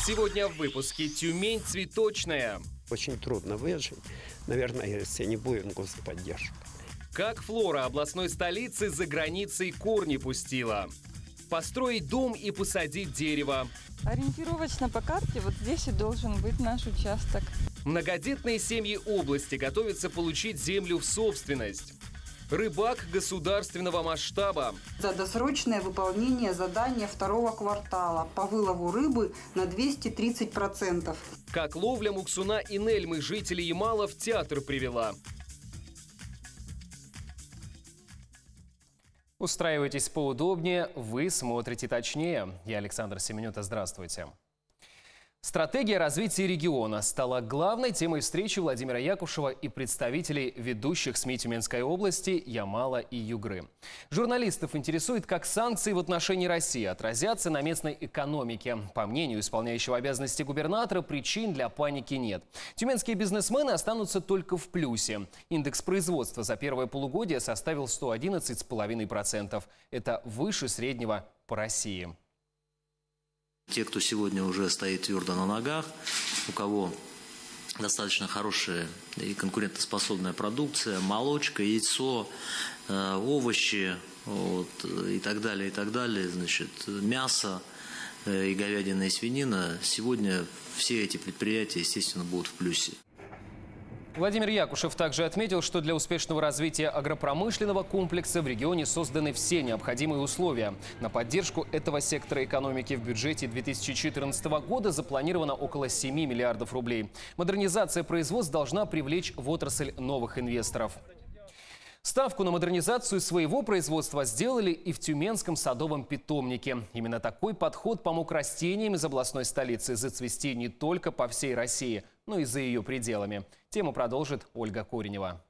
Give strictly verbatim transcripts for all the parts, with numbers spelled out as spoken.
Сегодня в выпуске: Тюмень цветочная. Очень трудно выжить, наверное, если не будет господдержки. Как флора областной столицы за границей корни пустила. Построить дом и посадить дерево. Ориентировочно по карте вот здесь и должен быть наш участок. Многодетные семьи области готовятся получить землю в собственность. Рыбак государственного масштаба. За досрочное выполнение задания второго квартала по вылову рыбы на двести тридцать процентов. Как ловля муксуна и нельмы жителей Ямала в театр привела. Устраивайтесь поудобнее, вы смотрите точнее. Я Александр Семенюта, здравствуйте. Стратегия развития региона стала главной темой встречи Владимира Якушева и представителей ведущих СМИ Тюменской области Ямала и Югры. Журналистов интересует, как санкции в отношении России отразятся на местной экономике. По мнению исполняющего обязанности губернатора, причин для паники нет. Тюменские бизнесмены останутся только в плюсе. Индекс производства за первое полугодие составил сто одиннадцать целых пять десятых процента. Это выше среднего по России. Те, кто сегодня уже стоит твердо на ногах, у кого достаточно хорошая и конкурентоспособная продукция, молочка, яйцо, э, овощи, вот, и так далее, и так далее, значит, мясо, э, и говядина, и свинина, сегодня все эти предприятия, естественно, будут в плюсе. Владимир Якушев также отметил, что для успешного развития агропромышленного комплекса в регионе созданы все необходимые условия. На поддержку этого сектора экономики в бюджете две тысячи четырнадцатого года запланировано около семи миллиардов рублей. Модернизация производств должна привлечь в отрасль новых инвесторов. Ставку на модернизацию своего производства сделали и в Тюменском садовом питомнике. Именно такой подход помог растениям из областной столицы зацвести не только по всей России, но и за ее пределами. Тему продолжит Ольга Коренева.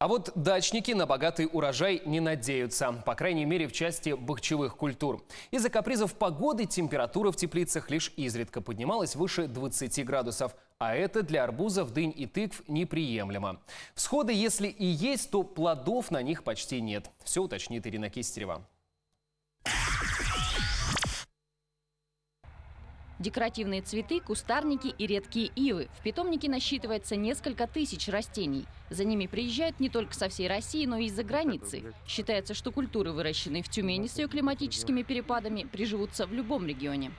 А вот дачники на богатый урожай не надеются, по крайней мере в части бахчевых культур. Из-за капризов погоды температура в теплицах лишь изредка поднималась выше двадцати градусов. А это для арбузов, дынь и тыкв неприемлемо. Всходы, если и есть, то плодов на них почти нет. Все уточнит Ирина Кистерева. Декоративные цветы, кустарники и редкие ивы. В питомнике насчитывается несколько тысяч растений. За ними приезжают не только со всей России, но и из-за границы. Считается, что культуры, выращенные в Тюмени с ее климатическими перепадами, приживутся в любом регионе.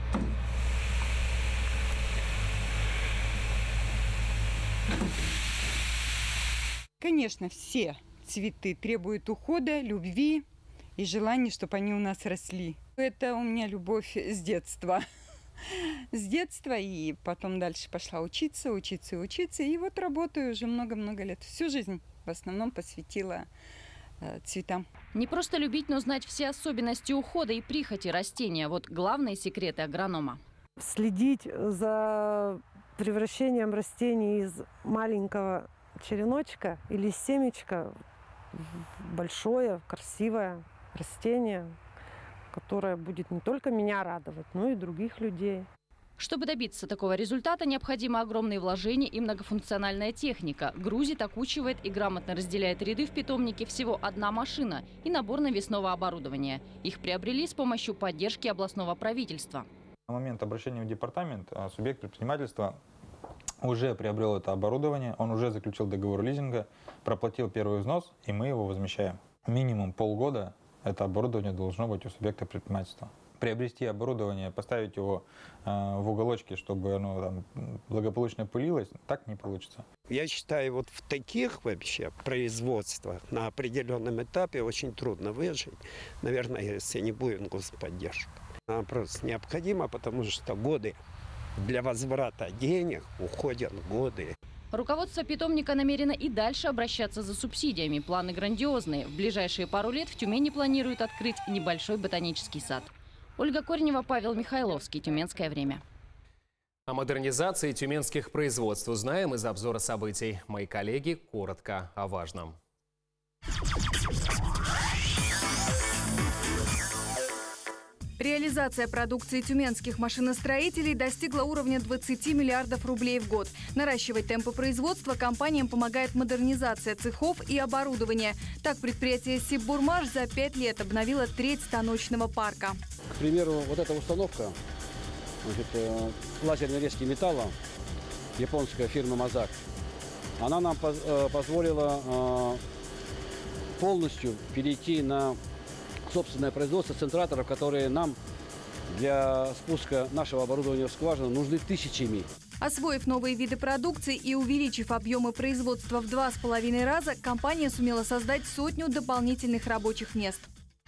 Конечно, все цветы требуют ухода, любви и желания, чтобы они у нас росли. Это у меня любовь с детства. С детства, и потом дальше пошла учиться, учиться и учиться. И вот работаю уже много-много лет. Всю жизнь в основном посвятила э, цветам. Не просто любить, но знать все особенности ухода и прихоти растения. Вот главные секреты агронома. Следить за превращением растений из маленького череночка или семечка в большое, красивое растение, которая будет не только меня радовать, но и других людей. Чтобы добиться такого результата, необходимы огромные вложения и многофункциональная техника. Грузит, окучивает и грамотно разделяет ряды в питомнике всего одна машина и набор навесного оборудования. Их приобрели с помощью поддержки областного правительства. На момент обращения в департамент субъект предпринимательства уже приобрел это оборудование, он уже заключил договор лизинга, проплатил первый взнос, и мы его возмещаем. Минимум полгода это оборудование должно быть у субъекта предпринимательства. Приобрести оборудование, поставить его э, в уголочке, чтобы оно там благополучно пылилось, так не получится. Я считаю, вот в таких вообще производствах на определенном этапе очень трудно выжить. Наверное, если не будет господдержка. Она просто необходима, потому что годы для возврата денег уходят годы. Руководство питомника намерено и дальше обращаться за субсидиями. Планы грандиозные. В ближайшие пару лет в Тюмени планируют открыть небольшой ботанический сад. Ольга Коренева, Павел Михайловский. Тюменское время. О модернизации тюменских производств узнаем из обзора событий. Мои коллеги коротко о важном. Реализация продукции тюменских машиностроителей достигла уровня двадцати миллиардов рублей в год. Наращивать темпы производства компаниям помогает модернизация цехов и оборудования. Так, предприятие «Сиббурмаш» за пять лет обновило треть станочного парка. К примеру, вот эта установка, значит, лазерной резки металла, японская фирма «Мазак», она нам позволила полностью перейти на собственное производство центраторов, которые нам для спуска нашего оборудования в скважину нужны тысячами. Освоив новые виды продукции и увеличив объемы производства в два с половиной раза, компания сумела создать сотню дополнительных рабочих мест.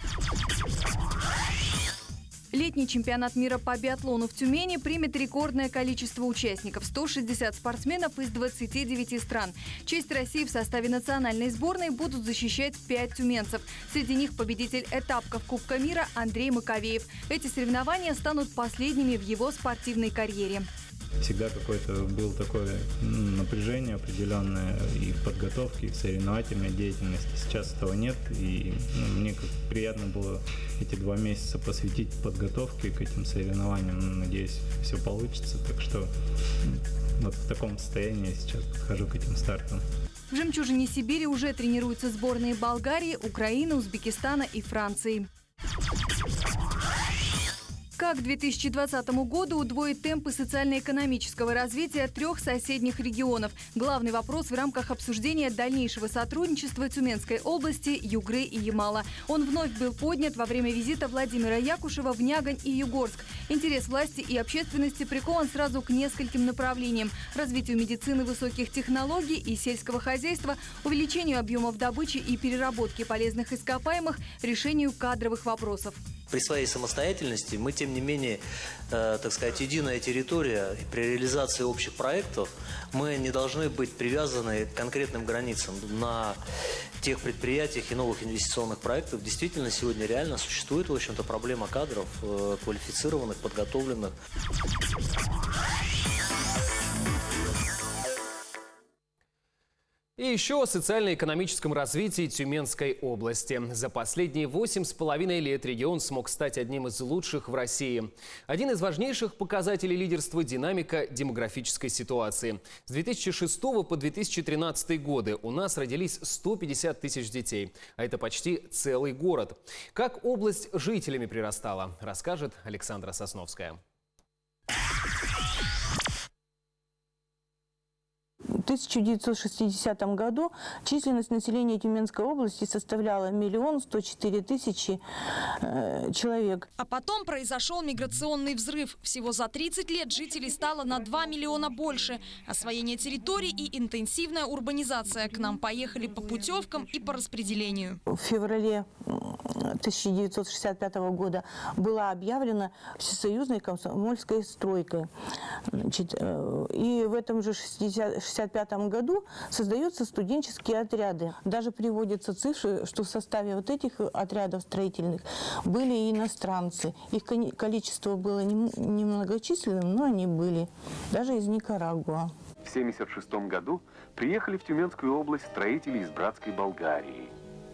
Летний чемпионат мира по биатлону в Тюмени примет рекордное количество участников – сто шестьдесят спортсменов из двадцати девяти стран. Честь России в составе национальной сборной будут защищать пять тюменцев. Среди них победитель этапков Кубка мира Андрей Маковеев. Эти соревнования станут последними в его спортивной карьере. Всегда какое-то было такое напряжение определенное и в подготовке, и в соревновательной деятельности. Сейчас этого нет, и ну, мне как приятно было эти два месяца посвятить подготовке к этим соревнованиям. Надеюсь, все получится, так что вот в таком состоянии сейчас подхожу к этим стартам. В «Жемчужине Сибири» уже тренируются сборные Болгарии, Украины, Узбекистана и Франции. Как к две тысячи двадцатому году удвоить темпы социально-экономического развития трех соседних регионов? Главный вопрос в рамках обсуждения дальнейшего сотрудничества Тюменской области, Югры и Ямала. Он вновь был поднят во время визита Владимира Якушева в Нягань и Югорск. Интерес власти и общественности прикован сразу к нескольким направлениям: развитию медицины высоких технологий и сельского хозяйства, увеличению объемов добычи и переработки полезных ископаемых, решению кадровых вопросов. При своей самостоятельности мы, тем не менее, э, так сказать, единая территория. При реализации общих проектов мы не должны быть привязаны к конкретным границам. На тех предприятиях и новых инвестиционных проектах действительно сегодня реально существует, в общем-то, проблема кадров, э, квалифицированных, подготовленных. И еще о социально-экономическом развитии Тюменской области. За последние восемь с половиной лет регион смог стать одним из лучших в России. Один из важнейших показателей лидерства – динамика демографической ситуации. С две тысячи шестого по две тысячи тринадцатый годы у нас родились сто пятьдесят тысяч детей. А это почти целый город. Как область жителями прирастала, расскажет Александра Сосновская. В тысяча девятьсот шестидесятом году численность населения Тюменской области составляла миллион сто четыре тысячи э, человек. А потом произошел миграционный взрыв. Всего за тридцать лет жителей стало на два миллиона больше. Освоение территорий и интенсивная урбанизация. К нам поехали по путевкам и по распределению. В феврале тысяча девятьсот шестьдесят пятого года была объявлена всесоюзной комсомольской стройкой. Значит, э, и в этом же шестьдесят пятом году создаются студенческие отряды. Даже приводятся цифры, что в составе вот этих отрядов строительных были и иностранцы. Их количество было немногочисленным, но они были. Даже из Никарагуа. В семьдесят шестом году приехали в Тюменскую область строители из братской Болгарии.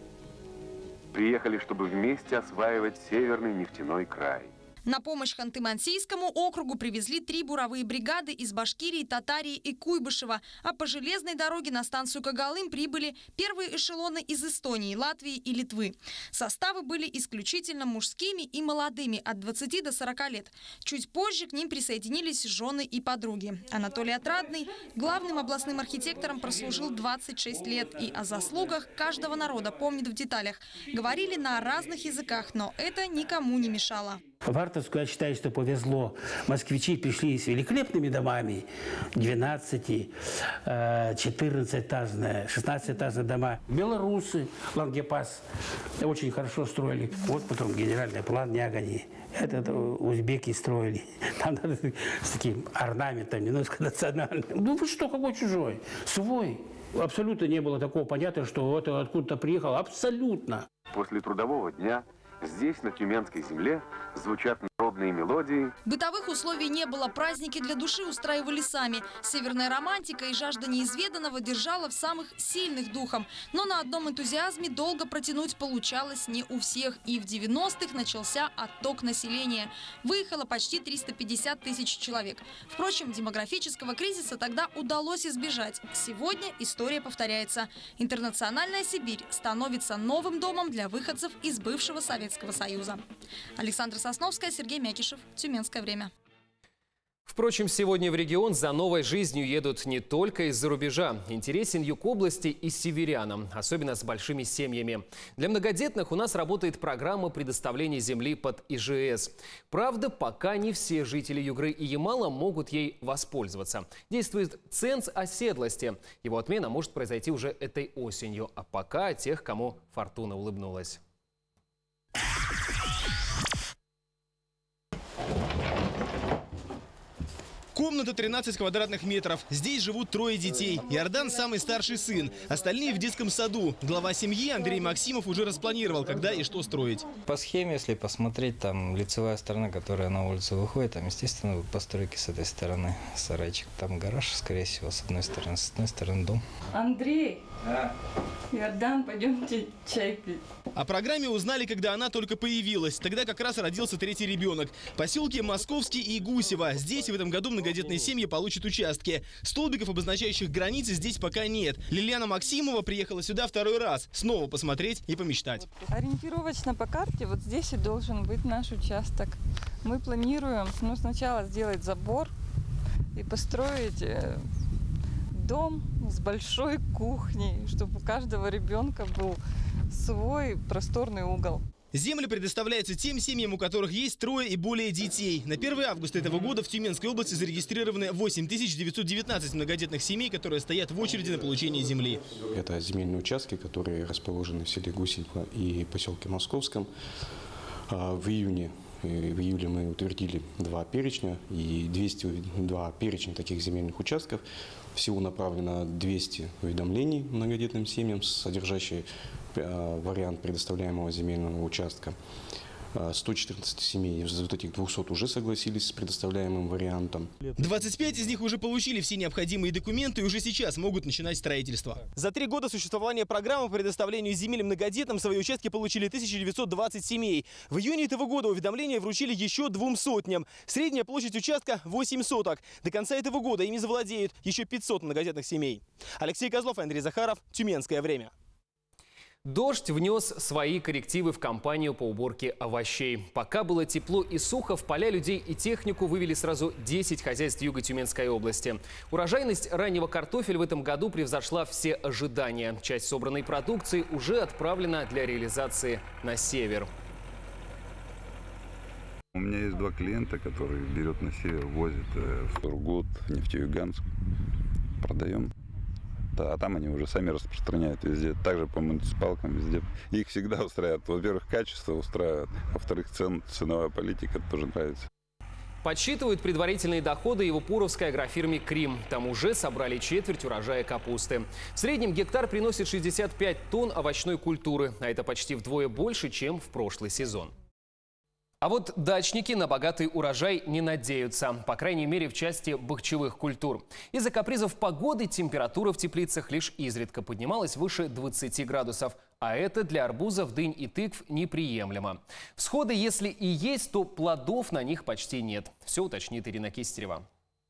Приехали, чтобы вместе осваивать северный нефтяной край. На помощь Ханты-Мансийскому округу привезли три буровые бригады из Башкирии, Татарии и Куйбышева. А по железной дороге на станцию Когалым прибыли первые эшелоны из Эстонии, Латвии и Литвы. Составы были исключительно мужскими и молодыми, от двадцати до сорока лет. Чуть позже к ним присоединились жены и подруги. Анатолий Отрадный главным областным архитектором прослужил двадцать шесть лет. И о заслугах каждого народа помнит в деталях. Говорили на разных языках, но это никому не мешало. Вартовску, я считаю, что повезло. Москвичи пришли с великолепными домами. двенадцати, четырнадцатиэтажные, шестнадцатиэтажные дома. Белорусы, Лангепас очень хорошо строили. Вот потом генеральный план Нягани. Это узбеки строили. Там надо с таким орнаментом, немножко национальным. Ну вы что, какой чужой? Свой. Абсолютно не было такого понятия, что вот откуда-то приехал. Абсолютно. После трудового дня здесь, на Тюменской земле, звучат народные мелодии. Бытовых условий не было, праздники для души устраивали сами. Северная романтика и жажда неизведанного держала в самых сильных духом. Но на одном энтузиазме долго протянуть получалось не у всех. И в девяностых начался отток населения. Выехало почти триста пятьдесят тысяч человек. Впрочем, демографического кризиса тогда удалось избежать. Сегодня история повторяется. Интернациональная Сибирь становится новым домом для выходцев из бывшего Советского Союза. Александра Сосновская, Сергей Мякишев. Тюменское время. Впрочем, сегодня в регион за новой жизнью едут не только из-за рубежа. Интересен юг области и северянам, особенно с большими семьями. Для многодетных у нас работает программа предоставления земли под И Ж С. Правда, пока не все жители Югры и Ямала могут ей воспользоваться. Действует ценз оседлости. Его отмена может произойти уже этой осенью. А пока тех, кому фортуна улыбнулась. Комната тринадцать квадратных метров. Здесь живут трое детей. Иордан – самый старший сын. Остальные в детском саду. Глава семьи Андрей Максимов уже распланировал, когда и что строить. По схеме, если посмотреть, там лицевая сторона, которая на улицу выходит, там, естественно, постройки с этой стороны. Сарайчик. Там гараж, скорее всего, с одной стороны, с одной стороны дом. Андрей, а? Иордан, пойдемте чай пить. О программе узнали, когда она только появилась. Тогда как раз родился третий ребенок. Поселки Московский и Гусево. Здесь в этом году многодетные семьи получат участки. Столбиков, обозначающих границы, здесь пока нет. Лилиана Максимова приехала сюда второй раз. Снова посмотреть и помечтать. Ориентировочно по карте вот здесь и должен быть наш участок. Мы планируем ну, сначала сделать забор и построить дом с большой кухней, чтобы у каждого ребенка был свой просторный угол. Земли предоставляются тем семьям, у которых есть трое и более детей. На первое августа этого года в Тюменской области зарегистрированы восемь тысяч девятьсот девятнадцать многодетных семей, которые стоят в очереди на получение земли. Это земельные участки, которые расположены в селе Гусево и поселке Московском. В июне, в июле мы утвердили два перечня и двести два перечня таких земельных участков. Всего направлено двести уведомлений многодетным семьям, содержащие вариант предоставляемого земельного участка. сто четырнадцать семей из вот этих двухсот уже согласились с предоставляемым вариантом. двадцать пять из них уже получили все необходимые документы и уже сейчас могут начинать строительство. За три года существования программы по предоставлению земель многодетным свои участки получили тысяча девятьсот двадцать семей. В июне этого года уведомления вручили еще двум сотням. Средняя площадь участка восемь соток. До конца этого года ими завладеют еще пятьсот многодетных семей. Алексей Козлов, Андрей Захаров, Тюменское время. Дождь внес свои коррективы в кампанию по уборке овощей. Пока было тепло и сухо, в поля людей и технику вывели сразу десять хозяйств Юго-Тюменской области. Урожайность раннего картофеля в этом году превзошла все ожидания. Часть собранной продукции уже отправлена для реализации на север. У меня есть два клиента, которые берет на север, возит в Сургут, в Нефтеюганск. Продаем. А там они уже сами распространяют везде. Также по муниципалкам везде. Их всегда устраивает. Во-первых, качество устраивает. Во-вторых, цен, ценовая политика тоже нравится. Подсчитывают предварительные доходы и в Упуровской агрофирме «Крим». Там уже собрали четверть урожая капусты. В среднем гектар приносит шестьдесят пять тонн овощной культуры. А это почти вдвое больше, чем в прошлый сезон. А вот дачники на богатый урожай не надеются, по крайней мере в части бахчевых культур. Из-за капризов погоды температура в теплицах лишь изредка поднималась выше двадцати градусов. А это для арбузов, дынь и тыкв неприемлемо. Всходы, если и есть, то плодов на них почти нет. Все уточнит Ирина Кистерева.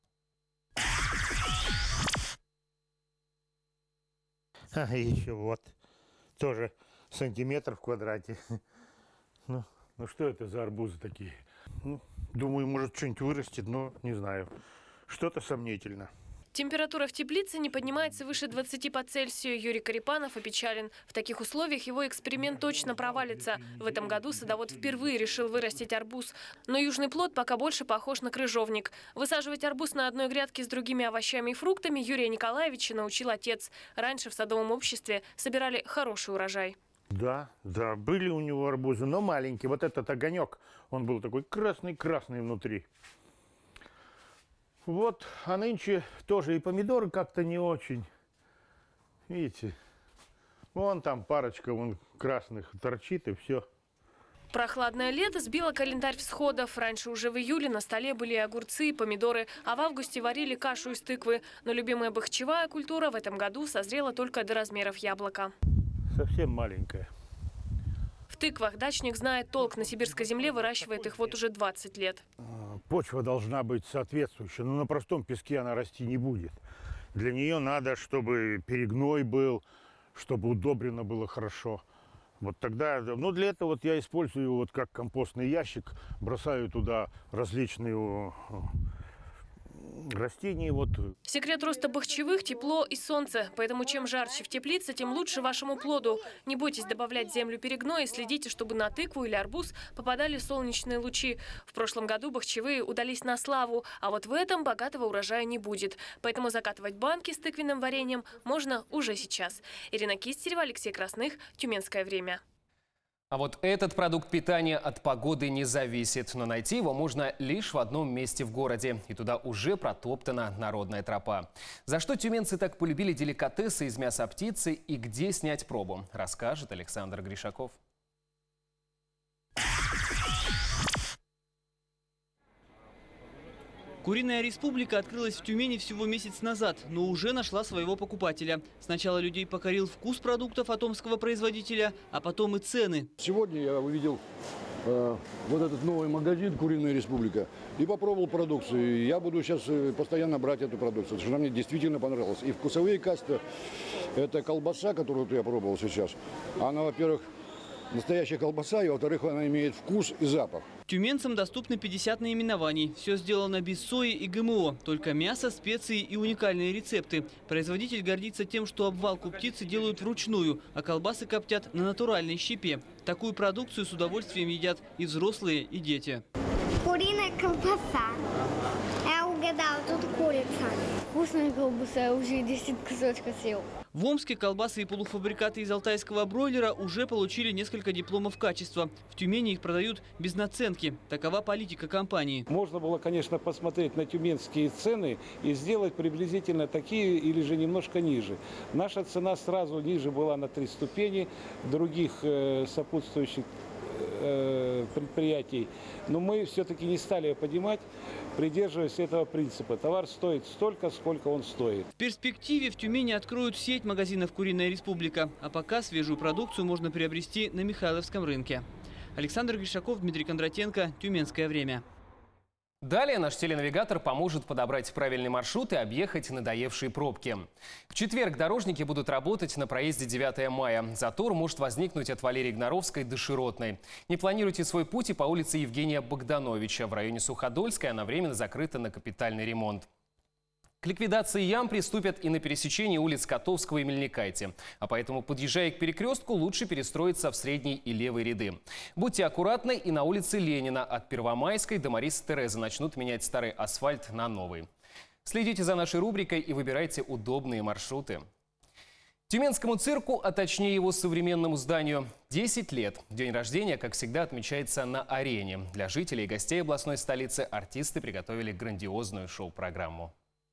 А еще вот, тоже сантиметр в квадрате. Ну. Ну что это за арбузы такие? Ну, думаю, может что-нибудь вырастет, но не знаю. Что-то сомнительно. Температура в теплице не поднимается выше двадцати по Цельсию. Юрий Карипанов опечален. В таких условиях его эксперимент точно провалится. В этом году садовод впервые решил вырастить арбуз. Но южный плод пока больше похож на крыжовник. Высаживать арбуз на одной грядке с другими овощами и фруктами Юрия Николаевича научил отец. Раньше в садовом обществе собирали хороший урожай. Да, да, были у него арбузы, но маленькие. Вот этот огонек, он был такой красный-красный внутри. Вот, а нынче тоже и помидоры как-то не очень. Видите, вон там парочка вон красных торчит и все. Прохладное лето сбило календарь всходов. Раньше уже в июле на столе были и огурцы, и помидоры, а в августе варили кашу из тыквы. Но любимая бахчевая культура в этом году созрела только до размеров яблока. Совсем маленькая. В тыквах дачник знает толк. На сибирской земле выращивает их вот уже двадцать лет. Почва должна быть соответствующая, но на простом песке она расти не будет. Для нее надо, чтобы перегной был, чтобы удобрено было хорошо. Вот тогда, ну для этого вот я использую вот как компостный ящик, бросаю туда различные растений. Вот. Секрет роста бахчевых – тепло и солнце. Поэтому чем жарче в теплице, тем лучше вашему плоду. Не бойтесь добавлять в землю перегной и следите, чтобы на тыкву или арбуз попадали солнечные лучи. В прошлом году бахчевые удались на славу, а вот в этом богатого урожая не будет. Поэтому закатывать банки с тыквенным вареньем можно уже сейчас. Ирина Кистерева, Алексей Красных, Тюменское время. А вот этот продукт питания от погоды не зависит, но найти его можно лишь в одном месте в городе. И туда уже протоптана народная тропа. За что тюменцы так полюбили деликатесы из мяса птицы и где снять пробу, расскажет Александр Гришаков. Куриная республика открылась в Тюмени всего месяц назад, но уже нашла своего покупателя. Сначала людей покорил вкус продуктов от омского производителя, а потом и цены. Сегодня я увидел э, вот этот новый магазин «Куриная республика» и попробовал продукцию. Я буду сейчас постоянно брать эту продукцию, потому что она мне действительно понравилась. И вкусовые качества. Это колбаса, которую я пробовал сейчас. Она, во-первых, настоящая колбаса, и, во-вторых, она имеет вкус и запах. Тюменцам доступны пятьдесят наименований. Все сделано без сои и ГМО. Только мясо, специи и уникальные рецепты. Производитель гордится тем, что обвалку птицы делают вручную, а колбасы коптят на натуральной щепе. Такую продукцию с удовольствием едят и взрослые, и дети. Куриная колбаса. Я угадала, тут курица. Вкусная колбаса, я уже десять кусочков съел. В Омске колбасы и полуфабрикаты из алтайского бройлера уже получили несколько дипломов качества. В Тюмени их продают без наценки. Такова политика компании. Можно было, конечно, посмотреть на тюменские цены и сделать приблизительно такие или же немножко ниже. Наша цена сразу ниже была на три ступени. Других э, сопутствующих э, предприятий, но мы все-таки не стали ее поднимать, придерживаясь этого принципа. Товар стоит столько, сколько он стоит. В перспективе в Тюмени откроют сеть магазинов «Куриная республика», а пока свежую продукцию можно приобрести на Михайловском рынке. Александр Гришаков, Дмитрий Кондратенко, «Тюменское время». Далее наш теленавигатор поможет подобрать правильный маршрут и объехать надоевшие пробки. В четверг дорожники будут работать на проезде девятое мая. Затор может возникнуть от Валерии Гнаровской до Широтной. Не планируйте свой путь и по улице Евгения Богдановича. В районе Суходольской она временно закрыта на капитальный ремонт. К ликвидации ям приступят и на пересечении улиц Котовского и Мельникайте. А поэтому, подъезжая к перекрестку, лучше перестроиться в средний и левый ряды. Будьте аккуратны, и на улице Ленина от Первомайской до Марисы Терезы начнут менять старый асфальт на новый. Следите за нашей рубрикой и выбирайте удобные маршруты. Тюменскому цирку, а точнее его современному зданию, десять лет. День рождения, как всегда, отмечается на арене. Для жителей и гостей областной столицы артисты приготовили грандиозную шоу-программу.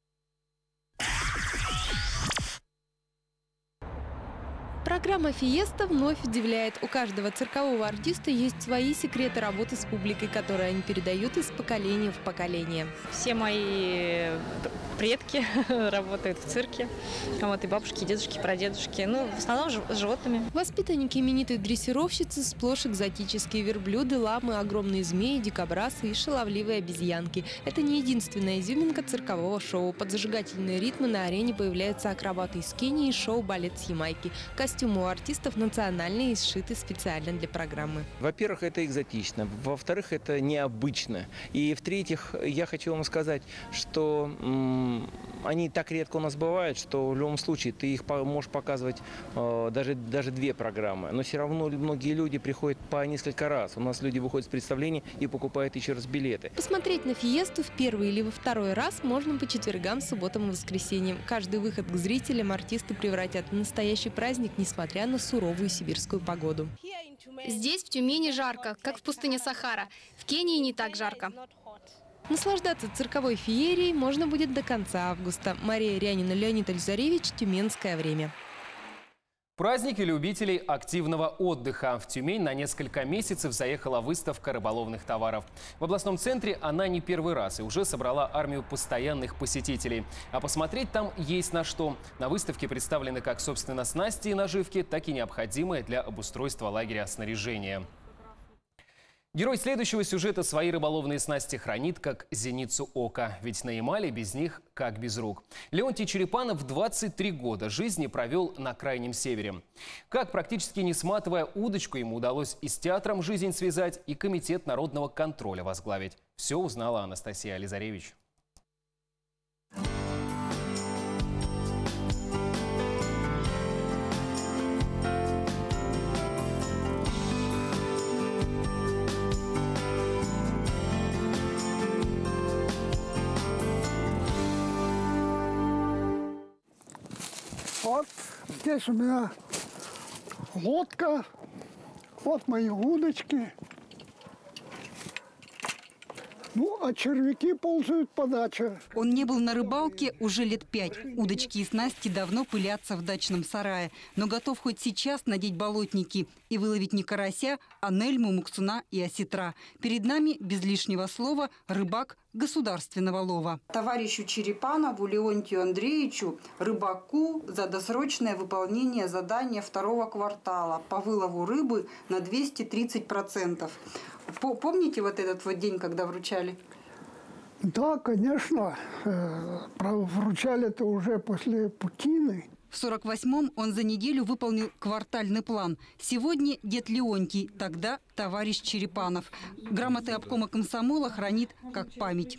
Программа «Фиеста» вновь удивляет. У каждого циркового артиста есть свои секреты работы с публикой, которые они передают из поколения в поколение. Все мои предки работают в цирке. Вот, и бабушки, и дедушки, прадедушки. Ну, в основном с животными. Воспитанники именитой дрессировщицы сплошь экзотические верблюды, ламы, огромные змеи, дикобразы и шаловливые обезьянки. Это не единственная изюминка циркового шоу. Под зажигательные ритмы на арене появляются акробаты из Кении и шоу-балет с Ямайки. Костюмы у артистов национальные и сшиты специально для программы. Во-первых, это экзотично. Во-вторых, это необычно. И в-третьих, я хочу вам сказать, что м- они так редко у нас бывают, что в любом случае ты их можешь показывать э, даже, даже две программы. Но все равно многие люди приходят по несколько раз. У нас люди выходят с представления и покупают еще раз билеты. Посмотреть на «Фиесту» в первый или во второй раз можно по четвергам, субботам и воскресеньям. Каждый выход к зрителям артисты превратят в настоящий праздник, несмотря на суровую сибирскую погоду. Здесь, в Тюмени, жарко, как в пустыне Сахара. В Кении не так жарко. Наслаждаться цирковой феерией можно будет до конца августа. Мария Рянина, Леонид Альзаревич, «Тюменское время». Праздники любителей активного отдыха. В Тюмень на несколько месяцев заехала выставка рыболовных товаров. В областном центре она не первый раз и уже собрала армию постоянных посетителей. А посмотреть там есть на что. На выставке представлены как, собственно, снасти и наживки, так и необходимые для обустройства лагеря снаряжения. Герой следующего сюжета свои рыболовные снасти хранит как зеницу ока. Ведь на Ямале без них как без рук. Леонтий Черепанов двадцать три года жизни провел на Крайнем Севере. Как, практически не сматывая удочку, ему удалось и с театром жизнь связать, и комитет народного контроля возглавить. Все узнала Анастасия Ализаревич. Вот здесь у меня лодка, вот мои удочки. Ну, а червяки ползают по даче. Он не был на рыбалке уже лет пять. Удочки и снасти давно пылятся в дачном сарае. Но готов хоть сейчас надеть болотники и выловить не карася, а нельму, муксуна и осетра. Перед нами, без лишнего слова, рыбак государственного лова. Товарищу Черепанову Леонтию Андреевичу, рыбаку, за досрочное выполнение задания второго квартала по вылову рыбы на двести тридцать процентов. Помните вот этот вот день, когда вручали? Да, конечно. Вручали-то уже после Путины. В сорок восьмом он за неделю выполнил квартальный план. Сегодня дед Леонтий, тогда товарищ Черепанов. Грамоты обкома комсомола хранит как память.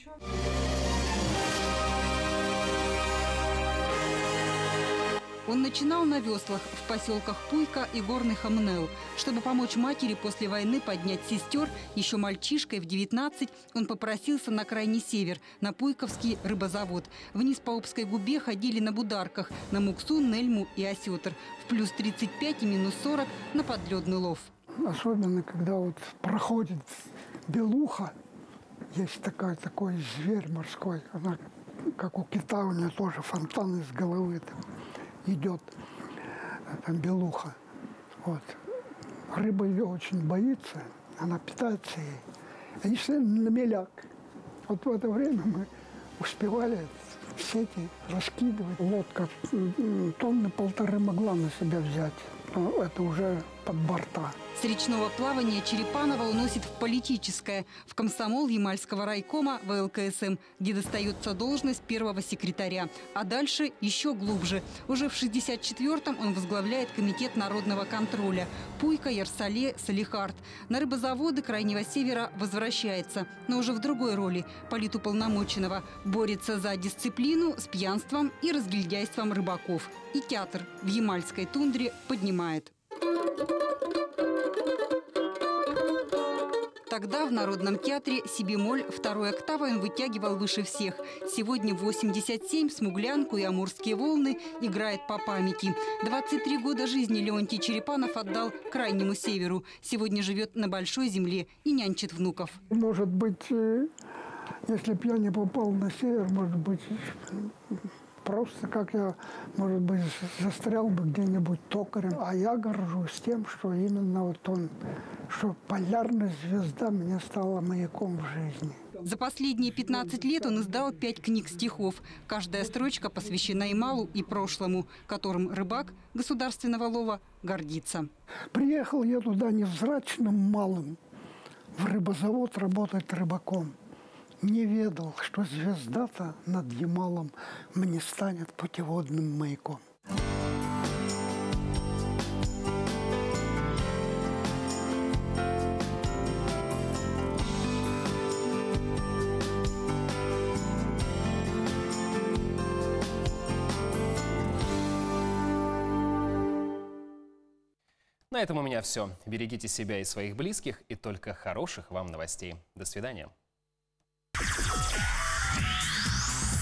Он начинал на веслах в поселках Пуйка и Горный Хамнел. Чтобы помочь матери после войны поднять сестер, еще мальчишкой в девятнадцать он попросился на Крайний Север, на Пуйковский рыбозавод. Вниз по Обской губе ходили на бударках, на муксун, нельму и осетр. В плюс тридцать пять и минус сорок на подледный лов. Особенно, когда вот проходит белуха, есть такой, такой зверь морской, она, как у кита, у нее тоже фонтан из головы там идет, там белуха. Вот. Рыба ее очень боится, она питается ей. Они шли на меляк. Вот в это время мы успевали сети раскидывать. Лодка тонны полторы могла на себя взять. Но это уже под борта. С речного плавания Черепанова уносит в политическое, в комсомол Ямальского райкома вэ эл ка эс эм, где достается должность первого секретаря. А дальше еще глубже. Уже в шестьдесят четвёртом он возглавляет комитет народного контроля. Пуйка, Ярсале, Салихард. На рыбозаводы Крайнего Севера возвращается, но уже в другой роли – политуполномоченного. Борется за дисциплину с пьянством и разгильдяйством рыбаков. И театр в ямальской тундре поднимает. Тогда в Народном театре си-бемоль второй октавой он вытягивал выше всех. Сегодня восемьдесят семь, «Смуглянку» и «Амурские волны» играет по памяти. двадцать три года жизни Леонтий Черепанов отдал Крайнему Северу. Сегодня живет на Большой Земле и нянчит внуков. Может быть, если бы я не попал на север, может быть, просто как я, может быть, застрял бы где-нибудь токарем. А я горжусь тем, что именно вот он, что полярная звезда мне стала маяком в жизни. За последние пятнадцать лет он издал пять книг стихов. Каждая строчка посвящена Ямалу и прошлому, которым рыбак государственного лова гордится. Приехал я туда невзрачным малым, в рыбозавод работать рыбаком. Не ведал, что звезда-то над Ямалом мне станет путеводным маяком. На этом у меня все. Берегите себя и своих близких, и только хороших вам новостей. До свидания.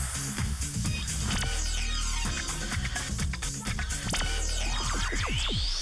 Yeah.